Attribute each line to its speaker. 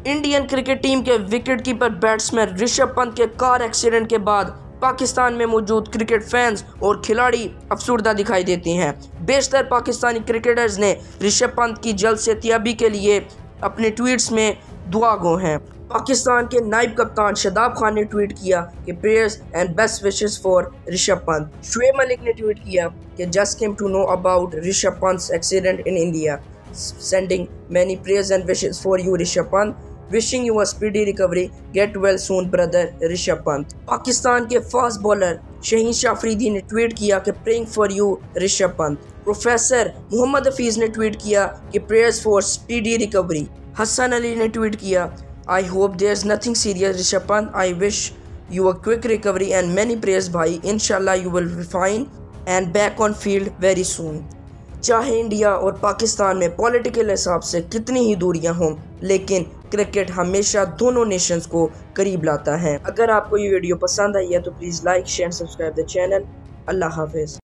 Speaker 1: Indian cricket team के wicketkeeper batsman Rishabh Pant के car accident के बाद पाकिस्तान में मौजूद क्रिकेट फैंस और खिलाड़ी अफसुर्दा दिखाई देते हैं। बेशतर पाकिस्तानी क्रिकेटर्स ने ऋषभ पंत की जल्द सेहतयाबी के लिए अपने ट्वीट्स में दुआ गो हैं। पाकिस्तान के नायब कप्तान शादाब खान ने ट्वीट किया कि prayers and best wishes for Rishabh Pant. Shoaib Malik ने ट्वीट किया कि just came to know about Rishabh Pant accident in India, sending many prayers and wishes for you Rishabh Pant, wishing you a speedy recovery, get well soon brother Rishabh Pant. Pakistan के fast bowler Shaheen Shah Afridi ने tweet किया कि praying for you Rishabh Pant. Professor Mohammad Hafeez ने tweet किया कि prayers for speedy recovery. Hasan Ali ने tweet किया I hope there is nothing serious Rishabh Pant, I wish you a quick recovery and many prayers भाई, इंशाल्लाह you will be fine and back on field very soon. चाहे India और पाकिस्तान में political हिसाब से कितनी ही दूरियां हों, लेकिन क्रिकेट हमेशा दोनों नेशंस को करीब लाता है। अगर आपको ये वीडियो पसंद आई है तो please like share subscribe the channel. अल्लाह हाफिज़।